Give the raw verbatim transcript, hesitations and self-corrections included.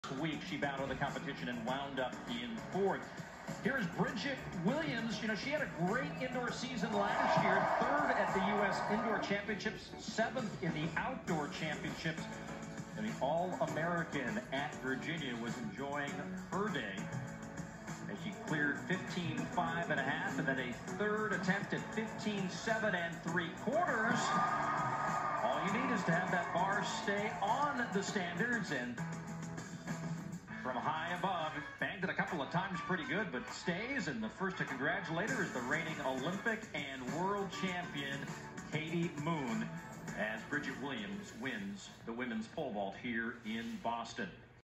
week she battled the competition and wound up in fourth. Here's Bridget Williams. You know, she had a great indoor season last year, third at the U S Indoor Championships, seventh in the Outdoor Championships, and the All-American at Virginia was enjoying her day as she cleared fifteen five and a half, and then a third attempt at fifteen seven and three quarters. All you need is to have that bar stay on the standards, and from high above, banged it a couple of times pretty good, but stays, and the first to congratulate her is the reigning Olympic and world champion, Katie Moon, as Bridget Williams wins the women's pole vault here in Boston.